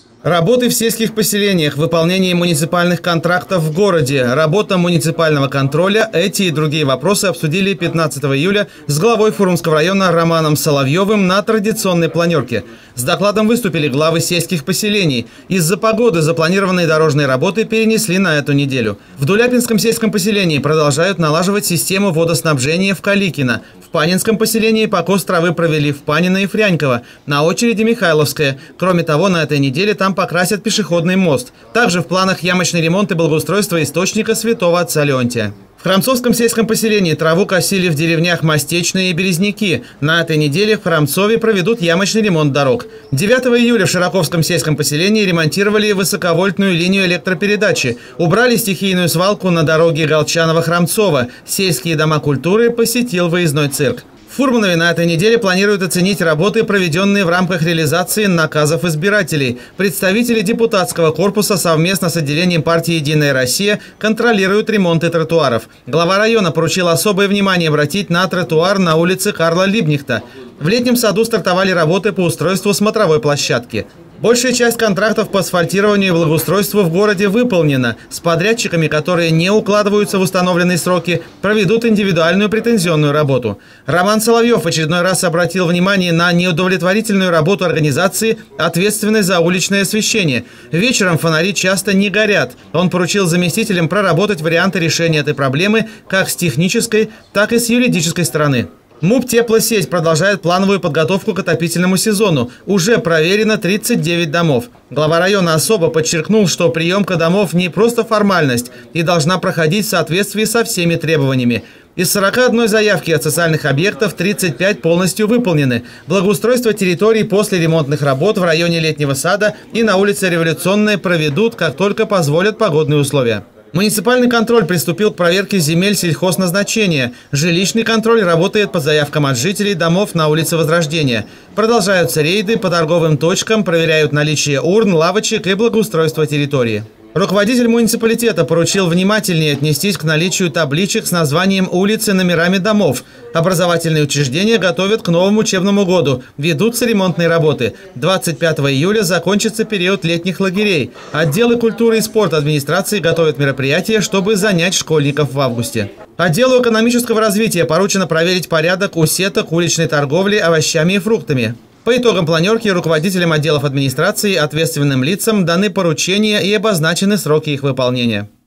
Работы в сельских поселениях, выполнение муниципальных контрактов в городе, работа муниципального контроля – эти и другие вопросы обсудили 15 июля с главой Фурумского района Романом Соловьевым на традиционной планерке. С докладом выступили главы сельских поселений. Из-за погоды запланированные дорожные работы перенесли на эту неделю. В Дуляпинском сельском поселении продолжают налаживать систему водоснабжения в Каликино. В Панинском поселении покос травы провели в Панино и Фряньково. На очереди Михайловская. Кроме того, на этой неделе там покрасят пешеходный мост. Также в планах ямочный ремонт и благоустройство источника Святого Отца Леонтия. В Храмцовском сельском поселении траву косили в деревнях Мостечные и Березники. На этой неделе в Храмцове проведут ямочный ремонт дорог. 9 июля в Широковском сельском поселении ремонтировали высоковольтную линию электропередачи. Убрали стихийную свалку на дороге Голчаново-Храмцово. Сельские дома культуры посетил выездной цирк. В Фурманове на этой неделе планируют оценить работы, проведенные в рамках реализации наказов избирателей. Представители депутатского корпуса совместно с отделением партии «Единая Россия» контролируют ремонты тротуаров. Глава района поручил особое внимание обратить на тротуар на улице Карла Либнихта. В летнем саду стартовали работы по устройству смотровой площадки. Большая часть контрактов по асфальтированию и благоустройству в городе выполнена. С подрядчиками, которые не укладываются в установленные сроки, проведут индивидуальную претензионную работу. Роман Соловьев в очередной раз обратил внимание на неудовлетворительную работу организации, ответственной за уличное освещение. Вечером фонари часто не горят. Он поручил заместителям проработать варианты решения этой проблемы как с технической, так и с юридической стороны. МУП «Теплосеть» продолжает плановую подготовку к отопительному сезону. Уже проверено 39 домов. Глава района особо подчеркнул, что приемка домов не просто формальность и должна проходить в соответствии со всеми требованиями. Из 41 заявки от социальных объектов 35 полностью выполнены. Благоустройство территорий после ремонтных работ в районе Летнего сада и на улице Революционная проведут, как только позволят погодные условия. Муниципальный контроль приступил к проверке земель сельхозназначения. Жилищный контроль работает по заявкам от жителей домов на улице Возрождения. Продолжаются рейды по торговым точкам, проверяют наличие урн, лавочек и благоустройство территории. Руководитель муниципалитета поручил внимательнее отнестись к наличию табличек с названием улиц и номерами домов. Образовательные учреждения готовят к новому учебному году. Ведутся ремонтные работы. 25 июля закончится период летних лагерей. Отделы культуры и спорта администрации готовят мероприятия, чтобы занять школьников в августе. Отделу экономического развития поручено проверить порядок у сеток уличной торговли овощами и фруктами. По итогам планерки руководителям отделов администрации и ответственным лицам даны поручения и обозначены сроки их выполнения.